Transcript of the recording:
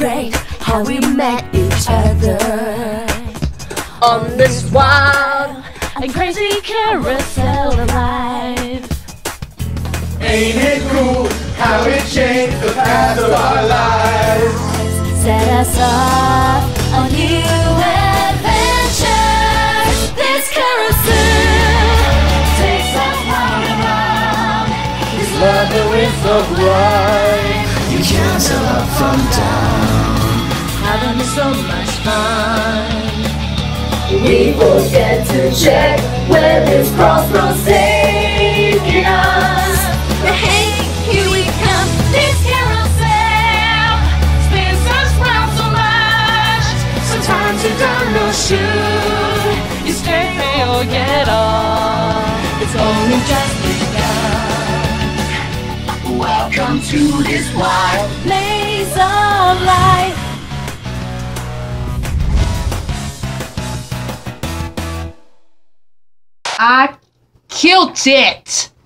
great how we met each other on this wild and crazy carousel of life. Ain't it cool how it changed the path of our lives? Set us off on new adventures. This carousel takes us round and round. This love that we're so blind. You can't tell up from down. Having so much fun. We forget to check where this crossroads taking us. But hey, here we come. This carousel spins us round so much. Sometimes you don't know should you stay or get off. It's only just begun. Welcome to this wild maze of life. I killed it!